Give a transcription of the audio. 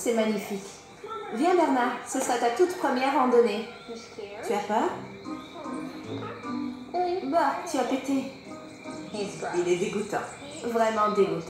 C'est magnifique. Viens Bernard, ce sera ta toute première randonnée. Tu as peur? Bah, tu as pété. Il est dégoûtant. Vraiment dégoûtant.